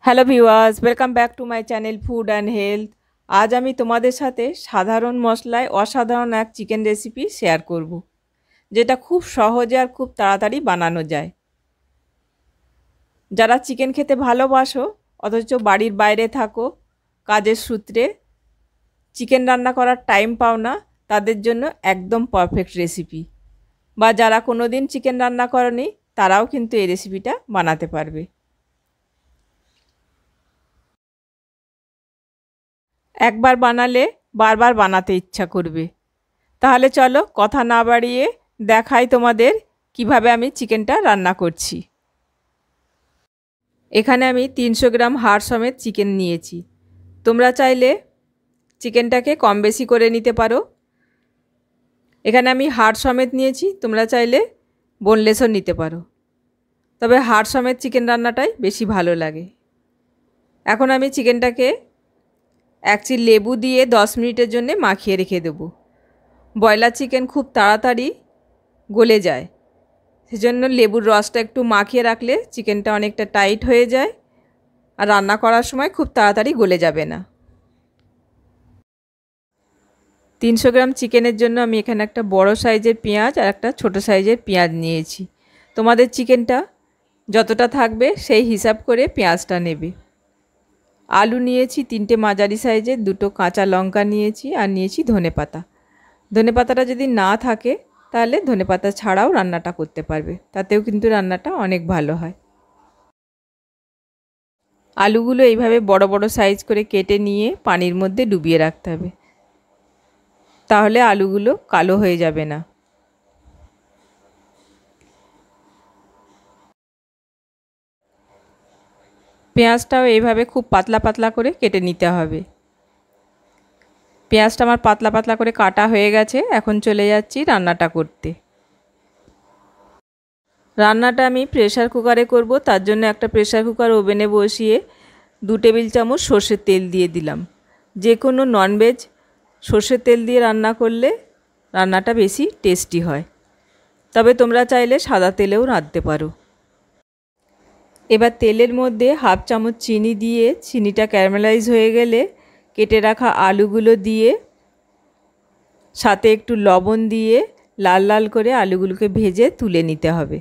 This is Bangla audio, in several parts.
Hello viewers, welcome back to my channel food and health. আজ আমি তোমাদের সাথে সাধারণ মশলায় অসাধারণ এক চিকেন রেসিপি শেয়ার করব, যেটা খুব সহজে আর খুব তাড়াতাড়ি বানানো যায়। যারা চিকেন খেতে ভালোবাসো অথচ বাড়ির বাইরে থাকো, কাজের সূত্রে চিকেন রান্না করার টাইম পাও না, তাদের জন্য একদম পারফেক্ট রেসিপি। বা যারা কোনো দিন চিকেন রান্না করনি, তারাও কিন্তু এই রেসিপিটা বানাতে পারবে। একবার বানালে বারবার বানাতে ইচ্ছা করবে। তাহলে চলো কথা না বাড়িয়ে দেখাই তোমাদের কিভাবে আমি চিকেনটা রান্না করছি। এখানে আমি 300 গ্রাম হাড় সমেত চিকেন নিয়েছি। তোমরা চাইলে চিকেনটাকে কম বেশি করে নিতে পারো। এখানে আমি হাড় সমেত নিয়েছি, তোমরা চাইলে বোনলেসও নিতে পারো, তবে হাড় সমেত চিকেন রান্নাটাই বেশি ভালো লাগে। এখন আমি চিকেনটাকে এক চিল লেবু দিয়ে 10 মিনিটের জন্য মাখিয়ে রেখে দেবো। ব্রয়লার চিকেন খুব তাড়াতাড়ি গলে যায়, সেজন্য লেবুর রসটা একটু মাখিয়ে রাখলে চিকেনটা অনেকটা টাইট হয়ে যায় আর রান্না করার সময় খুব তাড়াতাড়ি গলে যাবে না। 300 গ্রাম চিকেনের জন্য আমি এখানে একটা বড় সাইজের পেঁয়াজ আর একটা ছোট সাইজের পেঁয়াজ নিয়েছি। তোমাদের চিকেনটা যতটা থাকবে সেই হিসাব করে পেঁয়াজটা নেবে। আলু নিয়েছি 3টে মাঝারি সাইজের, 2টো কাঁচা লঙ্কা নিয়েছি আর নিয়েছি ধনেপাতা। ধনেপাতাটা যদি না থাকে তাহলে ধনেপাতা ছাড়াও রান্নাটা করতে পারবে, তাতেও কিন্তু রান্নাটা অনেক ভালো হয়। আলুগুলো এইভাবে বড় বড় সাইজ করে কেটে নিয়ে পানির মধ্যে ডুবিয়ে রাখতে হবে, তাহলে আলুগুলো কালো হয়ে যাবে না। পেঁয়াজটাও এইভাবে খুব পাতলা পাতলা করে কেটে নিতে হবে। পেঁয়াজটা আমার পাতলা পাতলা করে কাটা হয়ে গেছে। এখন চলে যাচ্ছি রান্নাটা করতে। রান্নাটা আমি প্রেসার কুকারে করব, তার জন্য একটা প্রেসার কুকার ওভেনে বসিয়ে 2 টেবিল চামচ সর্ষের তেল দিয়ে দিলাম। যে কোনো ননভেজ সর্ষের তেল দিয়ে রান্না করলে রান্নাটা বেশি টেস্টি হয়, তবে তোমরা চাইলে সাদা তেলেও রাঁধতে পারো। এবার তেলের মধ্যে 1/2 চামচ চিনি দিয়ে, চিনিটা ক্যারামেলাইজ হয়ে গেলে কেটে রাখা আলুগুলো দিয়ে, সাথে একটু লবণ দিয়ে লাল লাল করে আলুগুলোকে ভেজে তুলে নিতে হবে।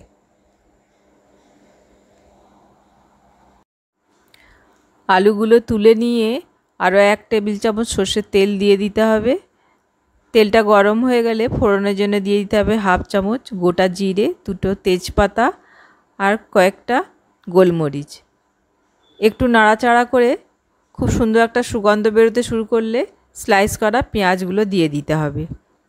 আলুগুলো তুলে নিয়ে আরও 1 টেবিল চামচ সর্ষের তেল দিয়ে দিতে হবে। তেলটা গরম হয়ে গেলে ফোড়নের জন্য দিয়ে দিতে হবে 1/2 চামচ গোটা জিরে, 2টো তেজপাতা আর কয়েকটা গোলমরিচ। একটু নাড়াচাড়া করে খুব সুন্দর একটা সুগন্ধ বেরোতে শুরু করলে স্লাইস করা পেঁয়াজগুলো দিয়ে দিতে হবে।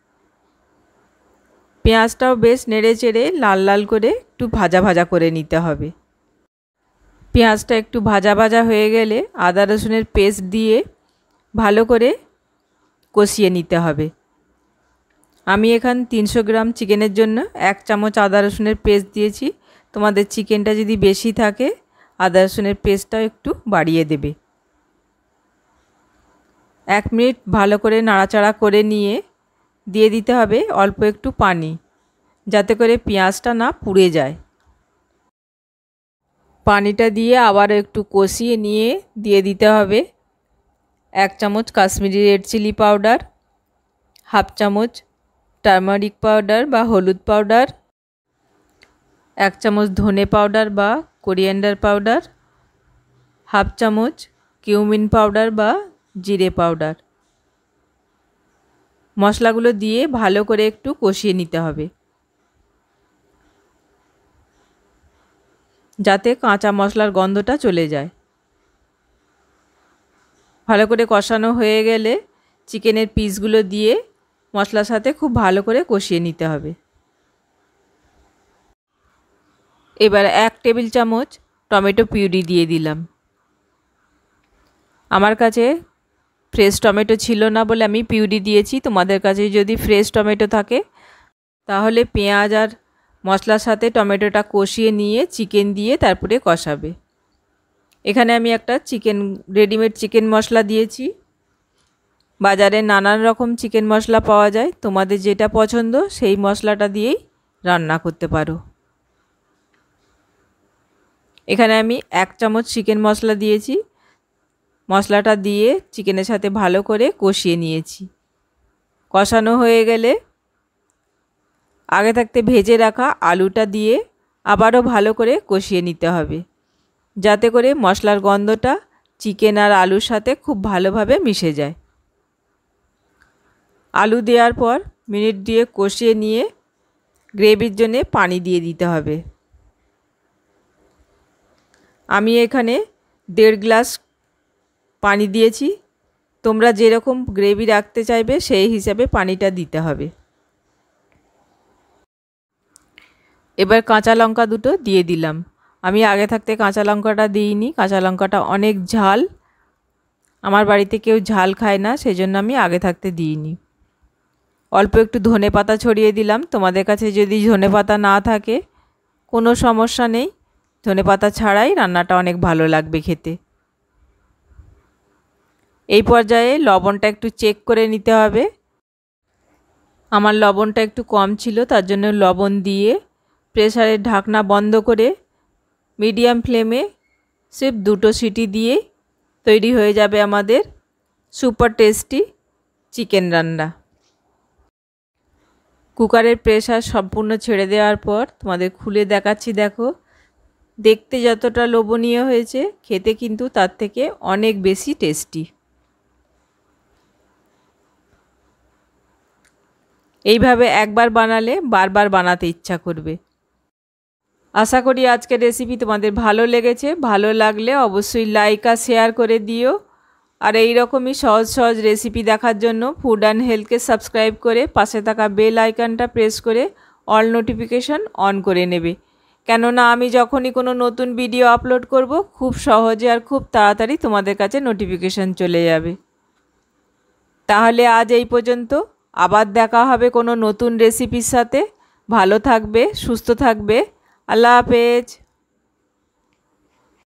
পেঁয়াজটাও বেশ নেড়ে চেড়ে লাল লাল করে একটু ভাজা ভাজা করে নিতে হবে। পেঁয়াজটা একটু ভাজা ভাজা হয়ে গেলে আদা রসুনের পেস্ট দিয়ে ভালো করে কষিয়ে নিতে হবে। আমি এখানে 300 গ্রাম চিকেনের জন্য 1 চামচ আদা রসুনের পেস্ট দিয়েছি। তোমাদের চিকেনটা যদি বেশি থাকে আদা রসুনের পেস্টটাও একটু বাড়িয়ে দেবে। 1 মিনিট ভালো করে নাড়াচাড়া করে নিয়ে দিয়ে দিতে হবে অল্প একটু পানি, যাতে করে পেঁয়াজটা না পুড়ে যায়। পানিটা দিয়ে আবার একটু কষিয়ে নিয়ে দিয়ে দিতে হবে 1 চামচ কাশ্মীরি রেড চিলি পাউডার, 1/2 চামচ টারমারিক পাউডার বা হলুদ পাউডার, 1 চামচ ধনে পাউডার বা কোরিয়ান্ডার পাউডার, 1/2 চামচ কিউমিন পাউডার বা জিরে পাউডার। মশলাগুলো দিয়ে ভালো করে একটু কষিয়ে নিতে হবে, যাতে কাঁচা মশলার গন্ধটা চলে যায়। ভালো করে কষানো হয়ে গেলে চিকেনের পিসগুলো দিয়ে মশলার সাথে খুব ভালো করে কষিয়ে নিতে হবে। এবার 1 টেবিল চামচ টমেটো পিউরি দিয়ে দিলাম। আমার কাছে ফ্রেশ টমেটো ছিল না বলে আমি পিউরি দিয়েছি। তোমাদের কাছে যদি ফ্রেশ টমেটো থাকে তাহলে পেঁয়াজ আর মশলার সাথে টমেটোটা কষিয়ে নিয়ে চিকেন দিয়ে তারপরে কষাবে। এখানে আমি একটা রেডিমেড চিকেন মশলা দিয়েছি। বাজারে নানান রকম চিকেন মশলা পাওয়া যায়, তোমাদের যেটা পছন্দ সেই মশলাটা দিয়েই রান্না করতে পারো। এখানে আমি 1 চামচ চিকেন মশলা দিয়েছি। মশলাটা দিয়ে চিকেনের সাথে ভালো করে কষিয়ে নিয়েছি। কষানো হয়ে গেলে আগে থাকতে ভেজে রাখা আলুটা দিয়ে আবারও ভালো করে কষিয়ে নিতে হবে, যাতে করে মশলার গন্ধটা চিকেন আর আলুর সাথে খুব ভালোভাবে মিশে যায়। আলু দেওয়ার পর মিনিট দিয়ে কষিয়ে নিয়ে গ্রেভির জন্য পানি দিয়ে দিতে হবে। আমি এখানে 1.5 গ্লাস পানি দিয়েছি। তোমরা যেরকম গ্রেভি রাখতে চাইবে সেই হিসাবে পানিটা দিতে হবে। এবার কাঁচা লঙ্কা দুটো দিয়ে দিলাম। আমি আগে থাকতে কাঁচা লঙ্কাটা দিইনি, কাঁচা লঙ্কাটা অনেক ঝাল, আমার বাড়িতে কেউ ঝাল খায় না, সেজন্য আমি আগে থাকতে দিইনি। অল্প একটু ধনেপাতা ছড়িয়ে দিলাম। তোমাদের কাছে যদি ধনেপাতা না থাকে কোনো সমস্যা নেই, ধনেপাতা ছাড়াই রান্নাটা অনেক ভালো লাগবে খেতে। এই পর্যায়ে লবণটা একটু চেক করে নিতে হবে। আমার লবণটা একটু কম ছিল, তার জন্য লবণ দিয়ে প্রেসারের ঢাকনা বন্ধ করে মিডিয়াম ফ্লেমে সির্ফ 2টো সিটি দিয়ে তৈরি হয়ে যাবে আমাদের সুপার টেস্টি চিকেন রান্না। কুকারের প্রেসার সম্পূর্ণ ছেড়ে দেওয়ার পর তোমাদের খুলে দেখাচ্ছি। দেখো, দেখতে যতটা লোভনীয় হয়েছে, খেতে কিন্তু তার থেকে অনেক বেশি টেস্টি। এইভাবে একবার বানালে বারবার বানাতে ইচ্ছা করবে। আশা করি আজকের রেসিপি তোমাদের ভালো লেগেছে। ভালো লাগলে অবশ্যই লাইক আর শেয়ার করে দিও। আর এই রকমই সহজ সহজ রেসিপি দেখার জন্য ফুড অ্যান্ড হেলথকে সাবস্ক্রাইব করে পাশে থাকা বেল আইকনটা প্রেস করে অল নোটিফিকেশন অন করে নেবে, কেননা আমি যখনই কোনো নতুন ভিডিও আপলোড করব খুব সহজে আর খুব তাড়াতাড়ি তোমাদের কাছে নোটিফিকেশন চলে যাবে। তাহলে আজ এই পর্যন্ত, আবার দেখা হবে কোনো নতুন রেসিপির সাথে। ভালো থাকবে, সুস্থ থাকবে। আল্লাহ হাফেজ।